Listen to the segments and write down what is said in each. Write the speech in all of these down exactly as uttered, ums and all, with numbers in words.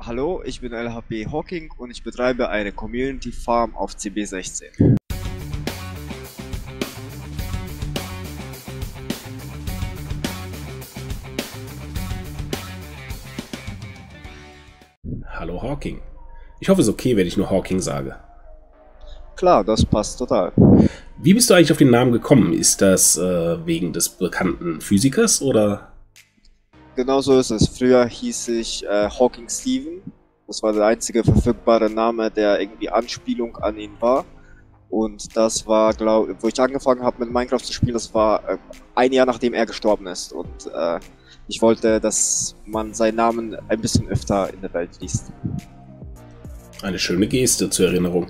Hallo, ich bin L H P Hawking und ich betreibe eine Community Farm auf C B sechzehn. Hallo Hawking. Ich hoffe, es ist okay, wenn ich nur Hawking sage. Klar, das passt total. Wie bist du eigentlich auf den Namen gekommen? Ist das äh, wegen des bekannten Physikers oder? Genau so ist es. Früher hieß ich äh, Hawking Steven. Das war der einzige verfügbare Name, der irgendwie Anspielung an ihn war. Und das war, glaube wo ich angefangen habe mit Minecraft zu spielen, das war äh, ein Jahr nachdem er gestorben ist. Und äh, ich wollte, dass man seinen Namen ein bisschen öfter in der Welt liest. Eine schöne Geste zur Erinnerung.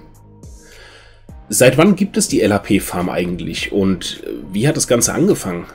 Seit wann gibt es die L H P-Farm eigentlich und wie hat das Ganze angefangen?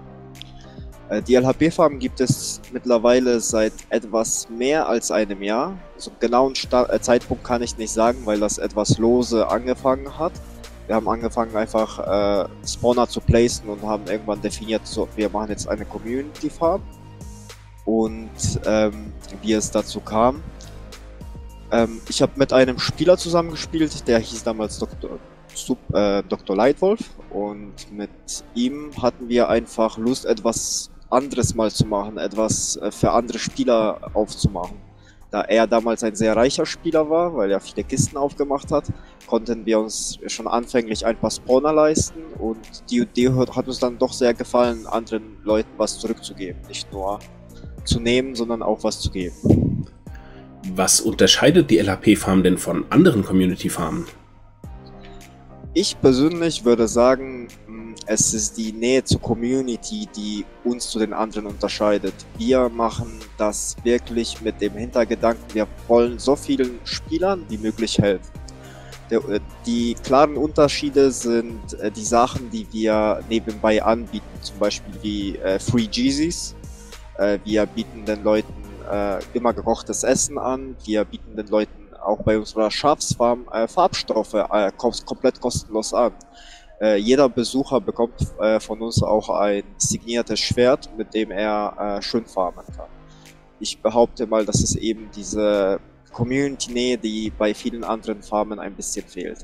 Die L H P-Farm gibt es mittlerweile seit etwas mehr als einem Jahr. So einen genauen Sta äh, Zeitpunkt kann ich nicht sagen, weil das etwas lose angefangen hat. Wir haben angefangen einfach äh, Spawner zu placen und haben irgendwann definiert, so, wir machen jetzt eine Community-Farm. Und ähm, wie es dazu kam, ähm, ich habe mit einem Spieler zusammengespielt, der hieß damals Doktor Sub, äh, Doktor Lightwolf, und mit ihm hatten wir einfach Lust, etwas anderes mal zu machen, etwas äh, für andere Spieler aufzumachen. Da er damals ein sehr reicher Spieler war, weil er viele Kisten aufgemacht hat, konnten wir uns schon anfänglich ein paar Spawner leisten, und die Idee hat uns dann doch sehr gefallen, anderen Leuten was zurückzugeben. Nicht nur zu nehmen, sondern auch was zu geben. Was unterscheidet die L H P-Farm denn von anderen Community-Farmen? Ich persönlich würde sagen, es ist die Nähe zur Community, die uns zu den anderen unterscheidet. Wir machen das wirklich mit dem Hintergedanken, wir wollen so vielen Spielern wie möglich helfen. Die klaren Unterschiede sind die Sachen, die wir nebenbei anbieten, zum Beispiel wie Free Jeezys. Wir bieten den Leuten immer gekochtes Essen an, wir bieten den Leuten auch bei unserer Schafsfarm äh, Farbstoffe äh, komplett kostenlos an. Äh, jeder Besucher bekommt äh, von uns auch ein signiertes Schwert, mit dem er äh, schön farmen kann. Ich behaupte mal, das ist eben diese Community-Nähe, die bei vielen anderen Farmen ein bisschen fehlt.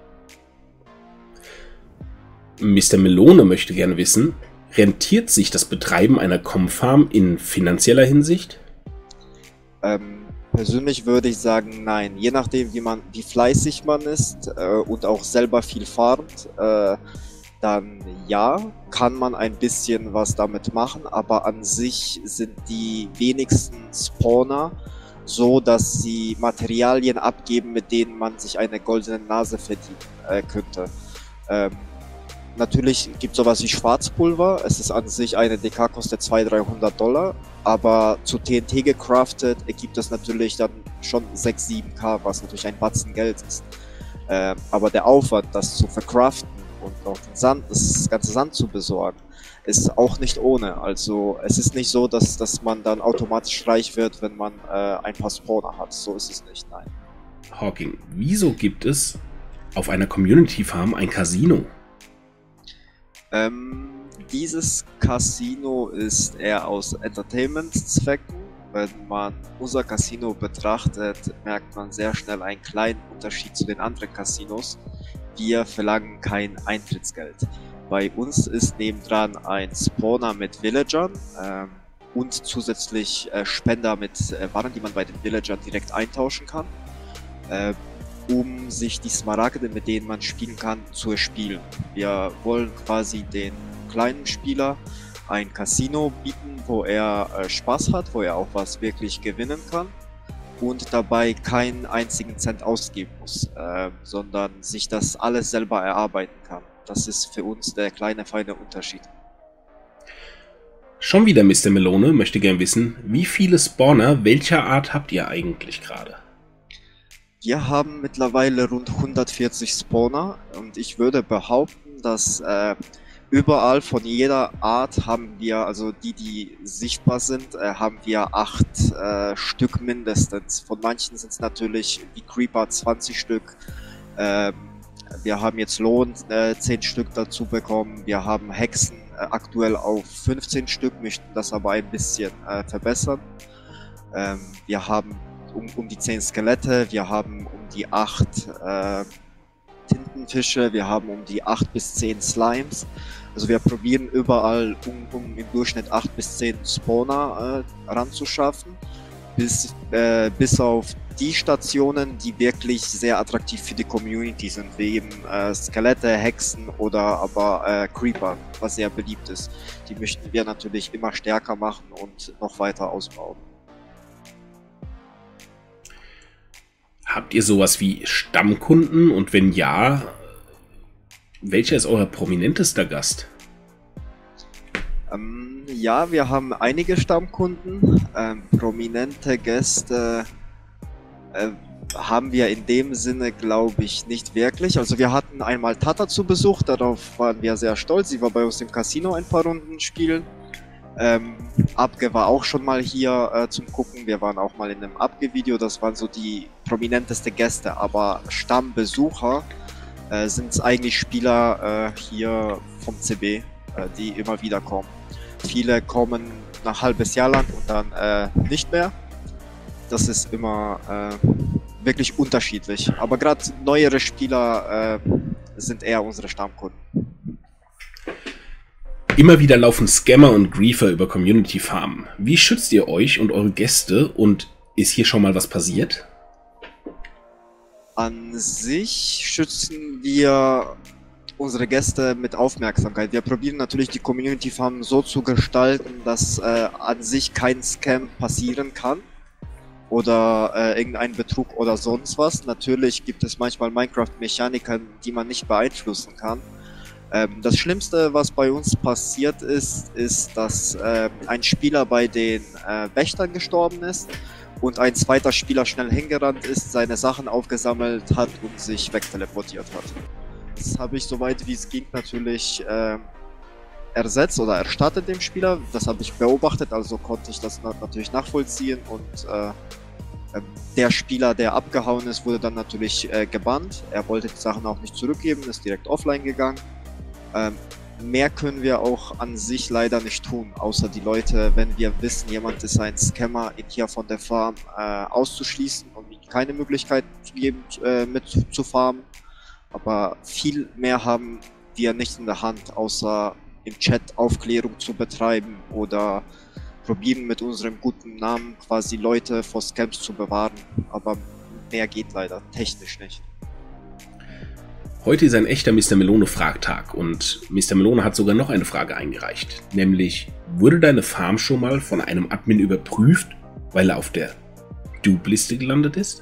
Mister Melone möchte gerne wissen, rentiert sich das Betreiben einer Com-Farm in finanzieller Hinsicht? Ähm, Persönlich würde ich sagen, nein. Je nachdem, wie man, wie fleißig man ist äh, und auch selber viel farmt, äh, dann ja, kann man ein bisschen was damit machen, aber an sich sind die wenigsten Spawner so, dass sie Materialien abgeben, mit denen man sich eine goldene Nase verdienen äh, könnte. Ähm, Natürlich gibt es sowas wie Schwarzpulver. Es ist an sich, eine D K kostet zweihundert, dreihundert Dollar, aber zu T N T gecraftet ergibt es natürlich dann schon sechs, sieben K, was natürlich ein Batzen Geld ist. Ähm, aber der Aufwand, das zu verkraften und auch den Sand, das ganze Sand zu besorgen, ist auch nicht ohne. Also es ist nicht so, dass, dass man dann automatisch reich wird, wenn man äh, ein paar Spawner hat. So ist es nicht, nein. Hawking, wieso gibt es auf einer Community Farm ein Casino? Ähm, dieses Casino ist eher aus Entertainment-Zwecken. Wenn man unser Casino betrachtet, merkt man sehr schnell einen kleinen Unterschied zu den anderen Casinos. Wir verlangen kein Eintrittsgeld. Bei uns ist nebendran ein Spawner mit Villagern ähm, und zusätzlich äh, Spender mit äh, Waren, die man bei den Villagern direkt eintauschen kann. Äh, um sich die Smaragde, mit denen man spielen kann, zu erspielen. Wir wollen quasi den kleinen Spieler ein Casino bieten, wo er äh, Spaß hat, wo er auch was wirklich gewinnen kann und dabei keinen einzigen Cent ausgeben muss, äh, sondern sich das alles selber erarbeiten kann. Das ist für uns der kleine, feine Unterschied. Schon wieder Mister Melone möchte gern wissen, wie viele Spawner welcher Art habt ihr eigentlich gerade? Wir haben mittlerweile rund hundertvierzig Spawner und ich würde behaupten, dass äh, überall von jeder Art haben wir, also die, die sichtbar sind, äh, haben wir acht äh, Stück mindestens. Von manchen sind es natürlich wie Creeper zwanzig Stück. Ähm, wir haben jetzt Lohn äh, zehn Stück dazu bekommen. Wir haben Hexen äh, aktuell auf fünfzehn Stück, möchten das aber ein bisschen äh, verbessern. Ähm, wir haben um, um die zehn Skelette, wir haben um die acht äh, Tintenfische, wir haben um die acht bis zehn Slimes. Also wir probieren überall um, um im Durchschnitt acht bis zehn Spawner äh, ranzuschaffen, bis, äh, bis auf die Stationen, die wirklich sehr attraktiv für die Community sind, wie eben äh, Skelette, Hexen oder aber äh, Creeper, was sehr beliebt ist. Die möchten wir natürlich immer stärker machen und noch weiter ausbauen. Habt ihr sowas wie Stammkunden und wenn ja, welcher ist euer prominentester Gast? Ähm, ja, wir haben einige Stammkunden. Ähm, prominente Gäste äh, haben wir in dem Sinne, glaube ich, nicht wirklich. Also wir hatten einmal Tata zu Besuch, darauf waren wir sehr stolz. Sie war bei uns im Casino ein paar Runden spielen. Ähm, Abge war auch schon mal hier äh, zum Gucken. Wir waren auch mal in einem Abge-Video. Das waren so die prominenteste Gäste. Aber Stammbesucher äh, sind es eigentlich Spieler äh, hier vom C B, äh, die immer wieder kommen. Viele kommen nach halbes Jahr lang und dann äh, nicht mehr. Das ist immer äh, wirklich unterschiedlich. Aber gerade neuere Spieler äh, sind eher unsere Stammkunden. Immer wieder laufen Scammer und Griefer über Community Farmen. Wie schützt ihr euch und eure Gäste und ist hier schon mal was passiert? An sich schützen wir unsere Gäste mit Aufmerksamkeit. Wir probieren natürlich die Community Farm so zu gestalten, dass äh, an sich kein Scam passieren kann oder äh, irgendein Betrug oder sonst was. Natürlich gibt es manchmal Minecraft-Mechaniken, die man nicht beeinflussen kann. Ähm, das Schlimmste, was bei uns passiert ist, ist, dass äh, ein Spieler bei den äh, Wächtern gestorben ist und ein zweiter Spieler schnell hingerannt ist, seine Sachen aufgesammelt hat und sich wegteleportiert hat. Das habe ich soweit wie es ging natürlich äh, ersetzt oder erstattet dem Spieler. Das habe ich beobachtet, also konnte ich das na natürlich nachvollziehen und äh, der Spieler, der abgehauen ist, wurde dann natürlich äh, gebannt. Er wollte die Sachen auch nicht zurückgeben, ist direkt offline gegangen. Ähm, mehr können wir auch an sich leider nicht tun, außer die Leute, wenn wir wissen, jemand ist ein Scammer, ihn hier von der Farm äh, auszuschließen und ihm keine Möglichkeit zu geben, äh, mit zu, zu farmen. Aber viel mehr haben wir nicht in der Hand, außer im Chat Aufklärung zu betreiben oder probieren mit unserem guten Namen quasi Leute vor Scams zu bewahren. Aber mehr geht leider technisch nicht. Heute ist ein echter Mister Melone-Fragtag und Mister Melone hat sogar noch eine Frage eingereicht. Nämlich, wurde deine Farm schon mal von einem Admin überprüft, weil er auf der Dupe-Liste gelandet ist?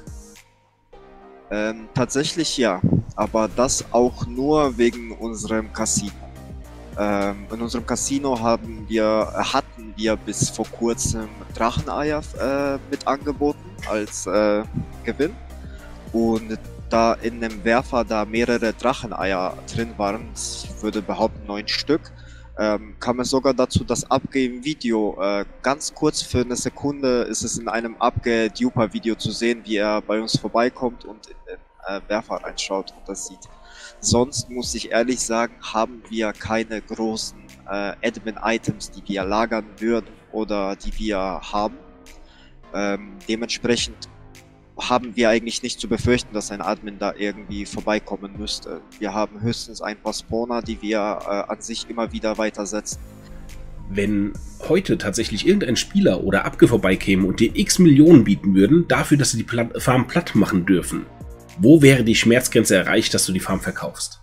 Ähm, tatsächlich ja, aber das auch nur wegen unserem Casino. Ähm, in unserem Casino haben wir, hatten wir bis vor kurzem Dracheneier äh, mit angeboten als äh, Gewinn. Und da in dem Werfer da mehrere Dracheneier drin waren, ich würde behaupten neun Stück, ähm, kam es sogar dazu, dass Abge im Video, äh, ganz kurz für eine Sekunde ist es in einem Abge-Duper-Video zu sehen, wie er bei uns vorbeikommt und in den äh, Werfer reinschaut und das sieht. Sonst muss ich ehrlich sagen, haben wir keine großen äh, Admin-Items, die wir lagern würden oder die wir haben. Ähm, dementsprechend haben wir eigentlich nicht zu befürchten, dass ein Admin da irgendwie vorbeikommen müsste. Wir haben höchstens ein paar Spawner, die wir äh, an sich immer wieder weitersetzen. Wenn heute tatsächlich irgendein Spieler oder Abge vorbeikäme und dir x Millionen bieten würden, dafür, dass sie die Pla- Farm platt machen dürfen, wo wäre die Schmerzgrenze erreicht, dass du die Farm verkaufst?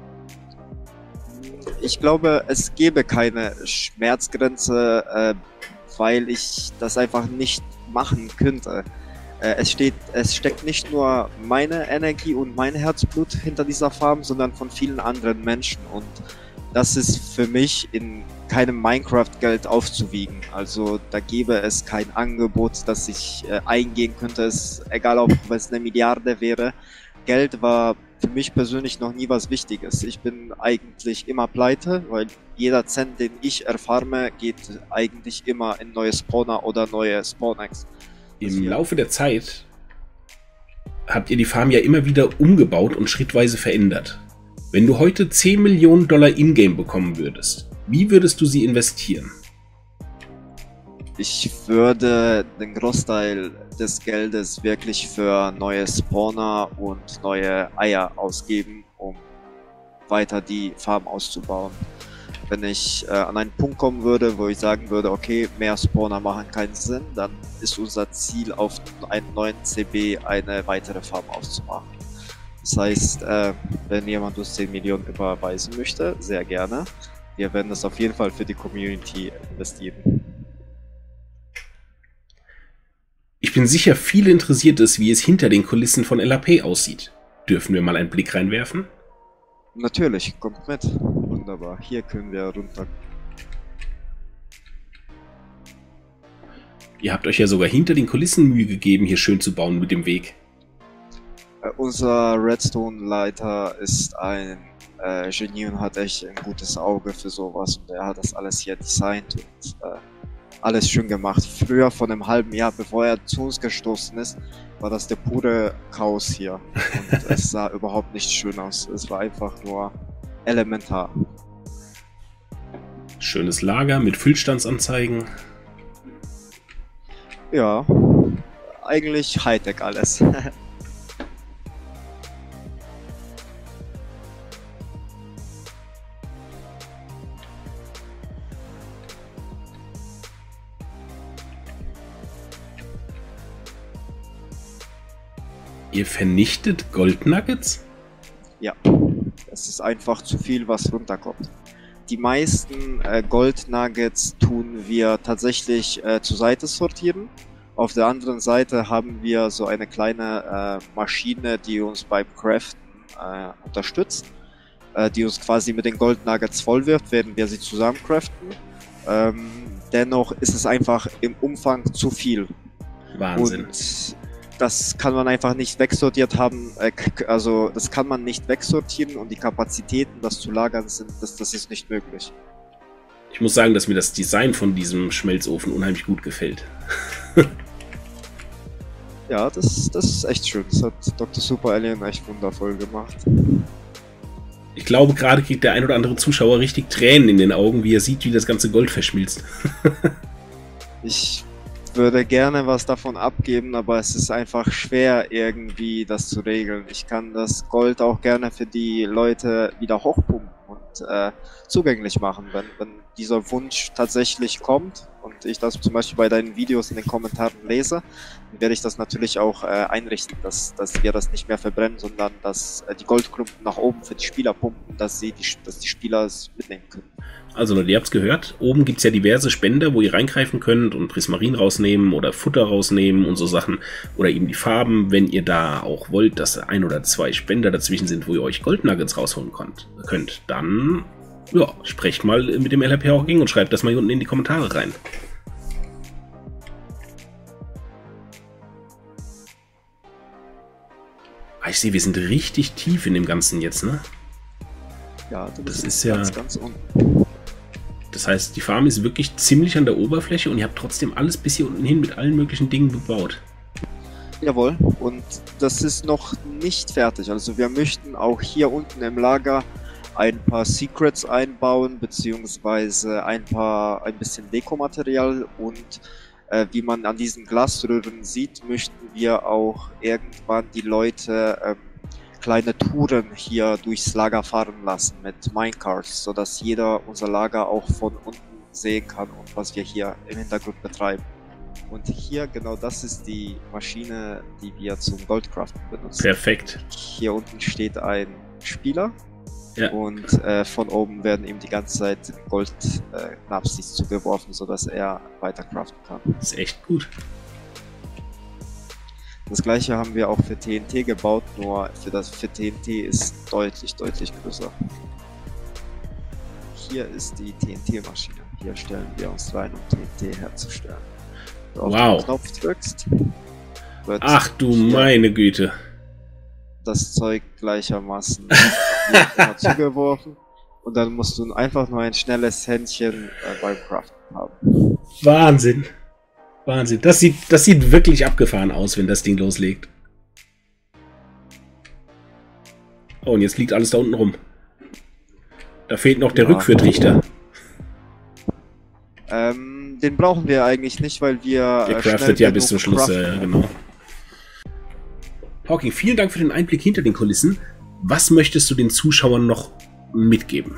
Ich glaube, es gäbe keine Schmerzgrenze, äh, weil ich das einfach nicht machen könnte. Äh, es steht, es steckt nicht nur meine Energie und mein Herzblut hinter dieser Farm, sondern von vielen anderen Menschen und das ist für mich in keinem Minecraft-Geld aufzuwiegen. Also da gäbe es kein Angebot, das ich äh, eingehen könnte, es, egal ob es eine Milliarde wäre. Geld war für mich persönlich noch nie was Wichtiges. Ich bin eigentlich immer pleite, weil jeder Cent, den ich erfarme, geht eigentlich immer in neue Spawner oder neue Spawnex. Im Laufe der Zeit habt ihr die Farm ja immer wieder umgebaut und schrittweise verändert. Wenn du heute zehn Millionen Dollar Ingame bekommen würdest, wie würdest du sie investieren? Ich würde den Großteil des Geldes wirklich für neue Spawner und neue Eier ausgeben, um weiter die Farm auszubauen. Wenn ich äh, an einen Punkt kommen würde, wo ich sagen würde, okay, mehr Spawner machen keinen Sinn, dann ist unser Ziel, auf einen neuen C B eine weitere Farm auszumachen. Das heißt, äh, wenn jemand uns zehn Millionen überweisen möchte, sehr gerne. Wir werden das auf jeden Fall für die Community investieren. Ich bin sicher, viele interessiert es, wie es hinter den Kulissen von L A P aussieht. Dürfen wir mal einen Blick reinwerfen? Natürlich, kommt mit. Wunderbar, hier können wir runter. Ihr habt euch ja sogar hinter den Kulissen Mühe gegeben, hier schön zu bauen mit dem Weg. Äh, unser Redstone-Leiter ist ein äh, Genie und hat echt ein gutes Auge für sowas. Und er hat das alles hier designt und äh, alles schön gemacht. Früher, vor einem halben Jahr, bevor er zu uns gestoßen ist, war das der pure Chaos hier. Und es sah überhaupt nicht schön aus. Es war einfach nur elementar. Schönes Lager mit Füllstandsanzeigen. Ja, eigentlich Hightech alles. Ihr vernichtet Goldnuggets? Ja, es ist einfach zu viel, was runterkommt. Die meisten äh, Goldnuggets tun wir tatsächlich äh, zur Seite sortieren. Auf der anderen Seite haben wir so eine kleine äh, Maschine, die uns beim Craften äh, unterstützt, äh, die uns quasi mit den Goldnuggets voll wird, während wir sie zusammen craften. Ähm, dennoch ist es einfach im Umfang zu viel. Wahnsinn. Und das kann man einfach nicht wegsortiert haben, also das kann man nicht wegsortieren und die Kapazitäten, das zu lagern, sind, das, das ist nicht möglich. Ich muss sagen, dass mir das Design von diesem Schmelzofen unheimlich gut gefällt. Ja, das, das ist echt schön. Das hat Doktor Super Alien echt wundervoll gemacht. Ich glaube, gerade kriegt der ein oder andere Zuschauer richtig Tränen in den Augen, wie er sieht, wie das ganze Gold verschmilzt. Ich würde gerne was davon abgeben, aber es ist einfach schwer, irgendwie das zu regeln. Ich kann das Gold auch gerne für die Leute wieder hochpumpen und äh, zugänglich machen, wenn, wenn dieser Wunsch tatsächlich kommt und ich das zum Beispiel bei deinen Videos in den Kommentaren lese, dann werde ich das natürlich auch äh, einrichten, dass, dass wir das nicht mehr verbrennen, sondern dass äh, die Goldklumpen nach oben für die Spieler pumpen, dass, sie die, dass die Spieler es mitnehmen können. Also Leute, ihr habt es gehört, oben gibt es ja diverse Spender, wo ihr reingreifen könnt und Prismarin rausnehmen oder Futter rausnehmen und so Sachen. Oder eben die Farben, wenn ihr da auch wollt, dass ein oder zwei Spender dazwischen sind, wo ihr euch Goldnuggets rausholen könnt. Dann, ja, sprecht mal mit dem L R P auch gegen und schreibt das mal hier unten in die Kommentare rein. Ah, ich sehe, wir sind richtig tief in dem Ganzen jetzt, ne? Ja, du bist das ist ja ganz, ganz unten. Das heißt, die Farm ist wirklich ziemlich an der Oberfläche und ihr habt trotzdem alles bis hier unten hin mit allen möglichen Dingen bebaut. Jawohl, und das ist noch nicht fertig. Also wir möchten auch hier unten im Lager ein paar Secrets einbauen, beziehungsweise ein paar, ein bisschen Dekomaterial und äh, wie man an diesen Glasröhren sieht, möchten wir auch irgendwann die Leute ähm, kleine Touren hier durchs Lager fahren lassen mit Minecarts, sodass jeder unser Lager auch von unten sehen kann und was wir hier im Hintergrund betreiben. Und hier, genau das ist die Maschine, die wir zum Goldcraften benutzen. Perfekt. Hier unten steht ein Spieler, ja, und äh, von oben werden ihm die ganze Zeit Gold-Napsis äh, zugeworfen, sodass er weiter craften kann. Das ist echt gut. Das gleiche haben wir auch für T N T gebaut, nur für das für T N T ist deutlich, deutlich größer. Hier ist die T N T-Maschine. Hier stellen wir uns rein, um T N T herzustellen. Wenn du auf wow. den Knopf drückst, wird ach du meine Güte. Das Zeug gleichermaßen immer zugeworfen und dann musst du einfach nur ein schnelles Händchen äh, beim Craften haben. Wahnsinn. Wahnsinn. Das sieht, das sieht wirklich abgefahren aus, wenn das Ding loslegt. Oh, und jetzt liegt alles da unten rum. Da fehlt noch der ja. Rückführtrichter. Ähm, den brauchen wir eigentlich nicht, weil wir. Der äh, craftet schnell ja bis zum genug Schluss, craften. ja, genau. Hawking, vielen Dank für den Einblick hinter den Kulissen. Was möchtest du den Zuschauern noch mitgeben?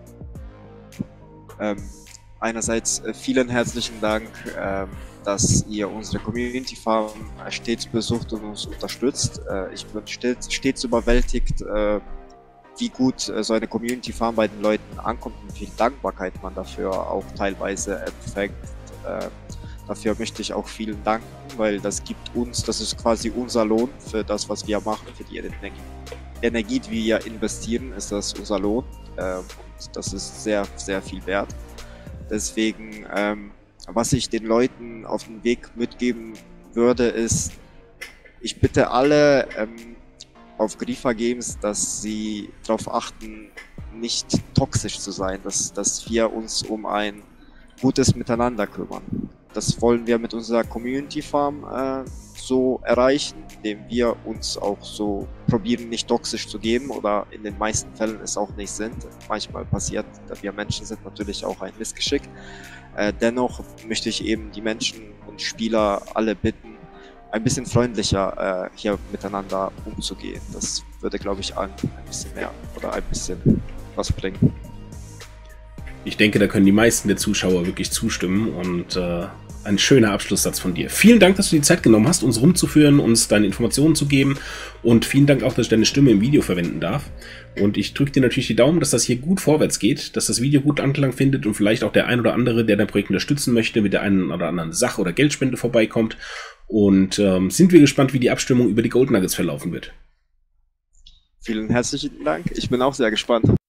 Ähm, einerseits äh, vielen herzlichen Dank, ähm, dass ihr unsere Community Farm äh, stets besucht und uns unterstützt. Äh, ich bin stets, stets überwältigt, äh, wie gut äh, so eine Community Farm bei den Leuten ankommt und wie viel Dankbarkeit man dafür auch teilweise empfängt. Äh, dafür möchte ich auch vielen danken, weil das gibt uns, das ist quasi unser Lohn für das, was wir machen, für die Energie, Energie die wir investieren, ist das unser Lohn. Äh, und das ist sehr, sehr viel wert. Deswegen, ähm, was ich den Leuten auf den Weg mitgeben würde, ist, ich bitte alle ähm, auf Griefer Games, dass sie darauf achten, nicht toxisch zu sein, dass, dass wir uns um ein gutes Miteinander kümmern. Das wollen wir mit unserer Community Farm äh, so erreichen, indem wir uns auch so probieren, nicht toxisch zu geben, oder in den meisten Fällen es auch nicht sind. Manchmal passiert, da wir Menschen sind, natürlich auch ein Missgeschick. Äh, dennoch möchte ich eben die Menschen und Spieler alle bitten, ein bisschen freundlicher äh, hier miteinander umzugehen. Das würde, glaube ich, allen ein bisschen mehr oder ein bisschen was bringen. Ich denke, da können die meisten der Zuschauer wirklich zustimmen und äh, ein schöner Abschlusssatz von dir. Vielen Dank, dass du die Zeit genommen hast, uns rumzuführen, uns deine Informationen zu geben, und vielen Dank auch, dass ich deine Stimme im Video verwenden darf. Und ich drücke dir natürlich die Daumen, dass das hier gut vorwärts geht, dass das Video gut Anklang findet und vielleicht auch der ein oder andere, der dein Projekt unterstützen möchte, mit der einen oder anderen Sach- oder Geldspende vorbeikommt. Und ähm, sind wir gespannt, wie die Abstimmung über die Gold Nuggets verlaufen wird. Vielen herzlichen Dank. Ich bin auch sehr gespannt.